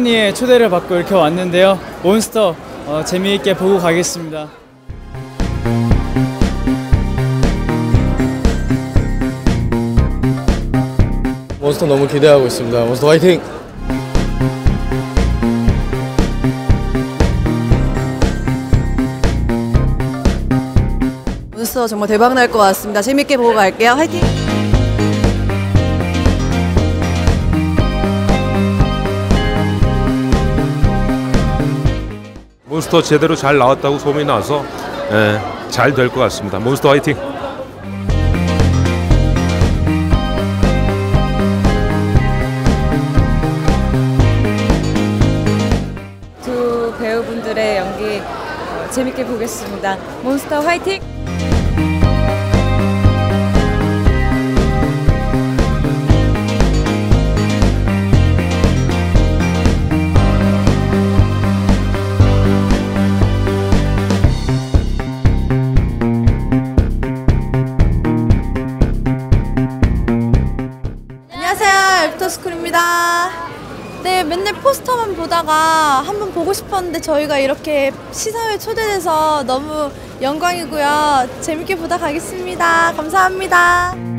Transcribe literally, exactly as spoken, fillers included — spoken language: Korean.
할머니의 초대를 받고 이렇게 왔는데요. 몬스터 어, 재미있게 보고 가겠습니다. 몬스터 너무 기대하고 있습니다. 몬스터 화이팅! 몬스터 정말 대박 날 것 같습니다. 재밌게 보고 갈게요. 화이팅! 몬스터 제대로 잘 나왔다고 소문이 나서 예, 잘 될 것 같습니다. 몬스터 화이팅! 두 배우분들의 연기 어, 재밌게 보겠습니다. 몬스터 화이팅! 안녕하세요, 애프터스쿨입니다. 네, 맨날 포스터만 보다가 한번 보고 싶었는데 저희가 이렇게 시사회에 초대돼서 너무 영광이고요. 재밌게 보다 가겠습니다. 감사합니다.